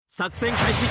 作戦開始。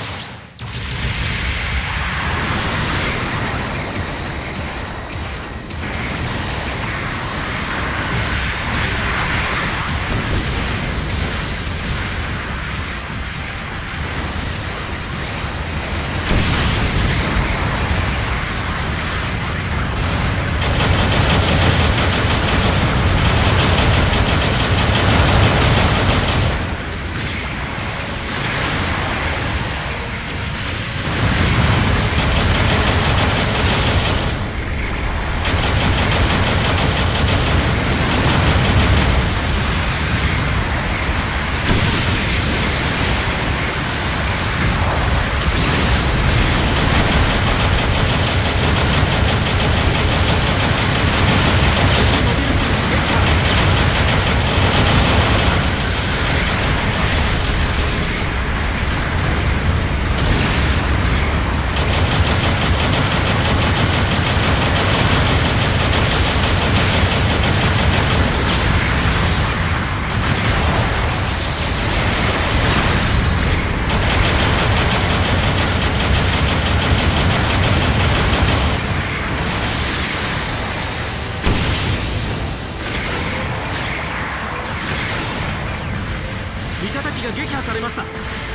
味方機が撃破されました。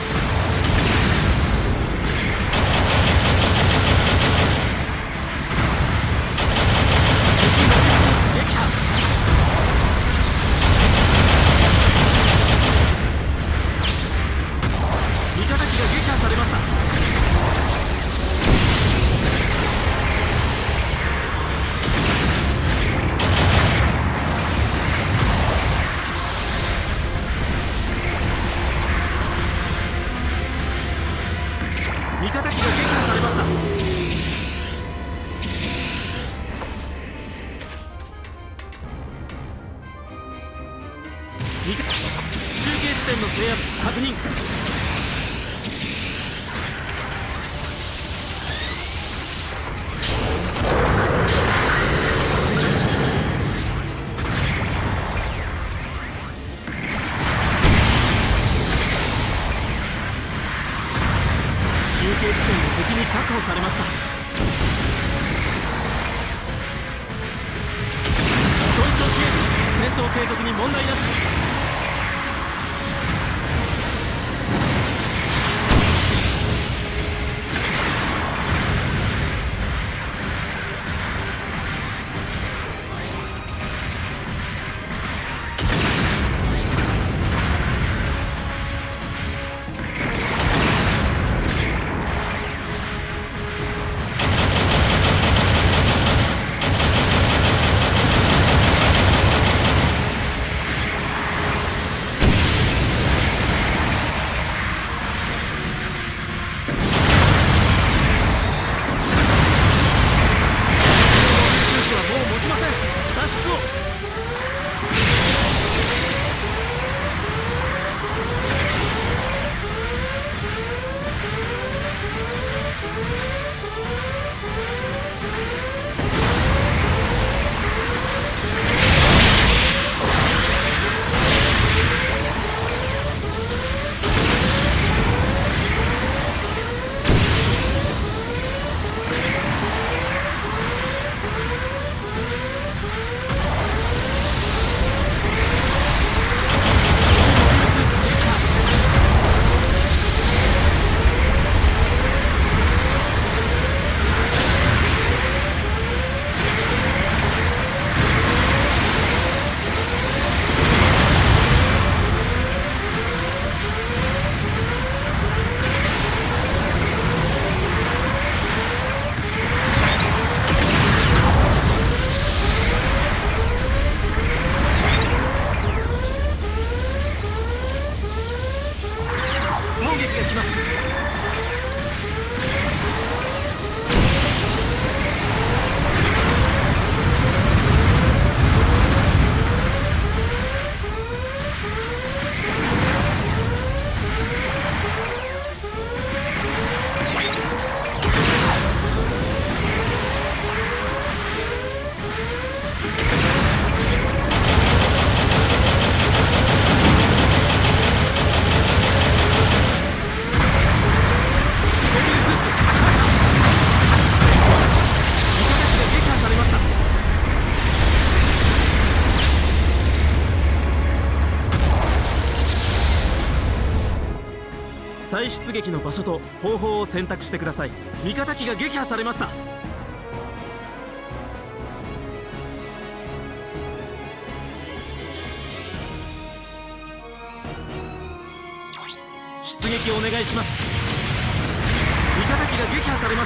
味方機が撃破されました。中継地点の制圧確認。中継地点の敵に確保されました。損傷軽微、戦闘継続に問題なし。攻撃が来ます。 再出撃の場所と方法を選択してください。味方機が撃破されました。出撃お願いします。味方機が撃破されました。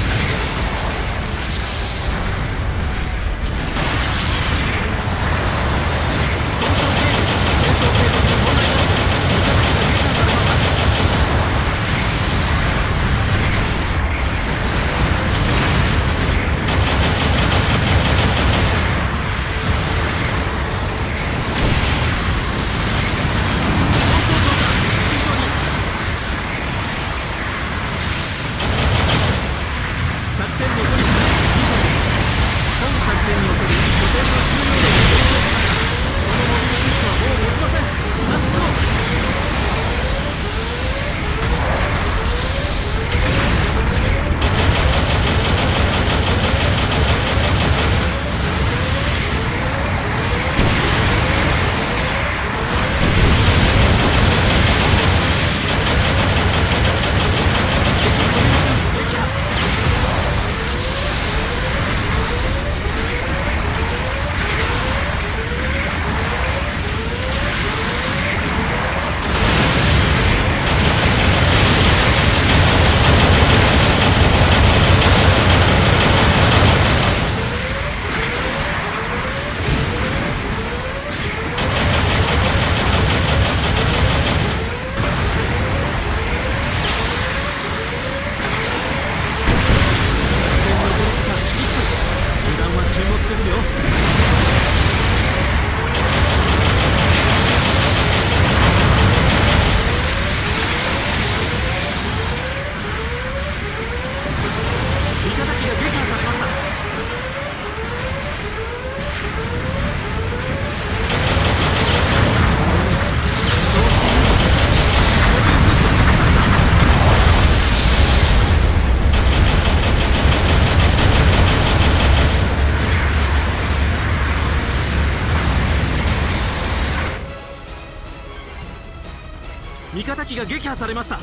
味方機が撃破されました。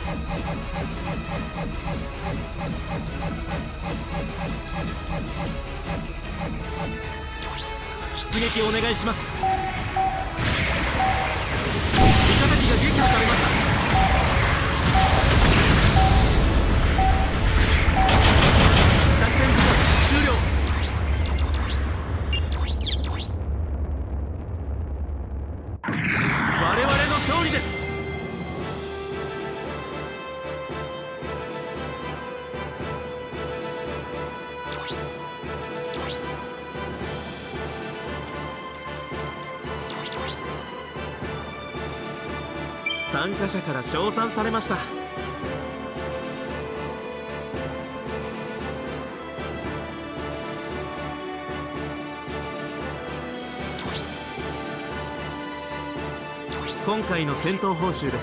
出撃お願いします。味方機が撃破されました。作戦時間終了。我々の勝利です。参加者から称賛されました。今回の戦闘報酬です。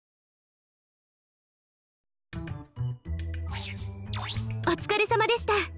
お疲れ様でした。